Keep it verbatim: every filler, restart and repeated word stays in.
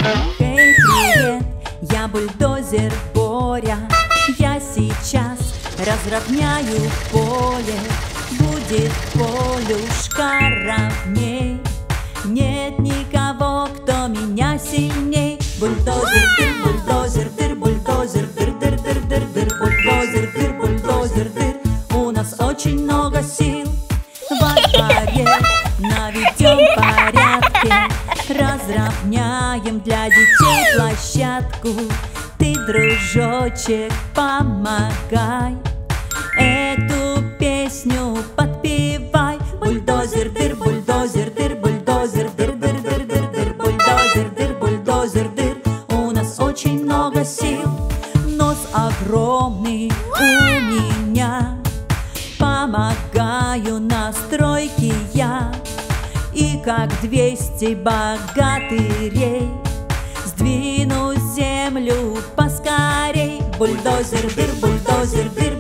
Эй, привет, я бульдозер Боря. Я сейчас разровняю поле. Будет полюшка ровней. Нет никого, кто меня сильней. Бульдозер, дыр, бульдозер, дыр, бульдозер, дыр, дыр, дыр, дыр, дыр, бульдозер, дыр, бульдозер, дыр. У нас очень много сил. Во дворе наведем порядки, разровняем для детей площадку. Ты, дружочек, помогай, эту песню подпевай. Бульдозер, дыр, бульдозер, дыр, бульдозер, дыр, дыр, дыр, дыр, дыр, бульдозер, дыр, бульдозер, дыр. У нас очень много сил. Нос огромный у меня, помогаю на стройке я. И как двести богатырей сдвину землю поскорей. Бульдозер, дыр, бульдозер, дыр,